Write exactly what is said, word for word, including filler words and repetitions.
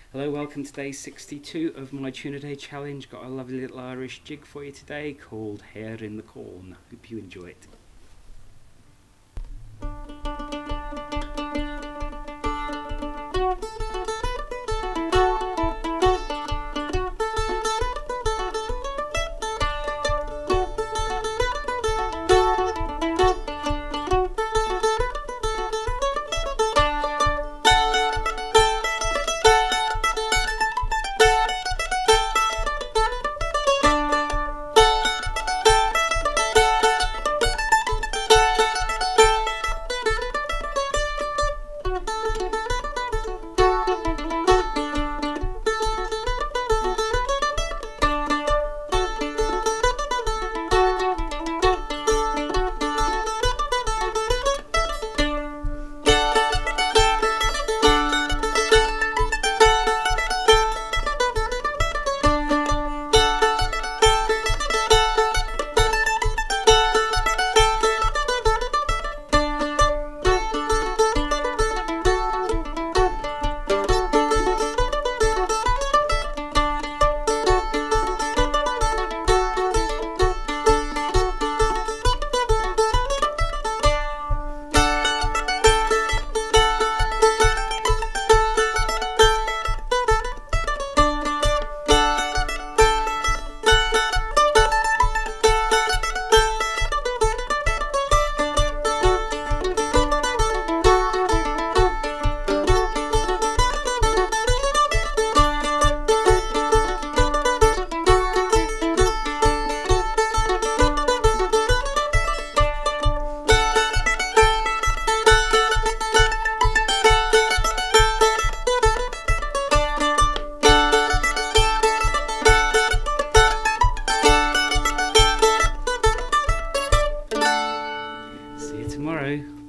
Hello, welcome to day sixty-two of my Tuna Day Challenge. Got a lovely little Irish jig for you today called Hare in the Corn. Hope you enjoy it. See you tomorrow.